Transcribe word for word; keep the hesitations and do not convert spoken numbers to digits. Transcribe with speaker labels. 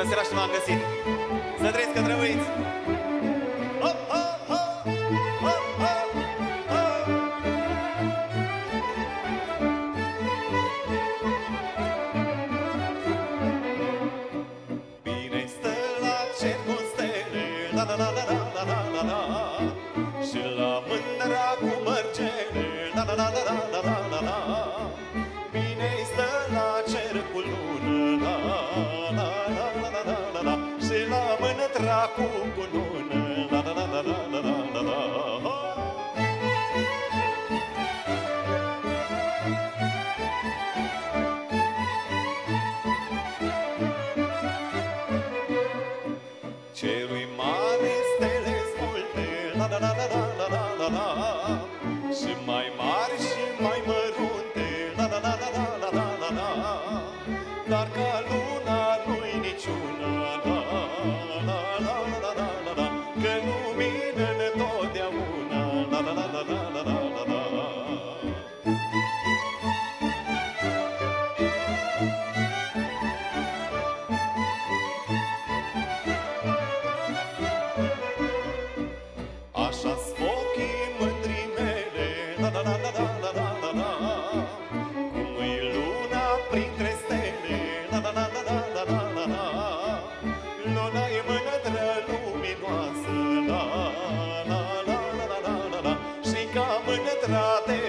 Speaker 1: seara și m-am găsit. Să trăiți că trăuiți. Hop, hop, hop, hop, hop, hop. Bine stă la cer cu stele, la la la la la la la la, și la mândra cu mărgele, la la la la la la la la. Bine stă la cer cu lună, la la la la la la la, și la mândra cu cunună, la la la la la la la la. Cerui mare stele multe, la la la la la la la la, și mai mari și mai mărunte, la la la la la la la la, dar ca luna nu-i niciuna, la la la la la la la, că lumină-ne totdeauna, la la la la la la la la la. Așa-s ochii mândrii mele, la la la la la la la la la, cum e luna printre stele, la la la la la la la la la. Luna e mândră luminoasă, la la la la la la la la, și ca mândra te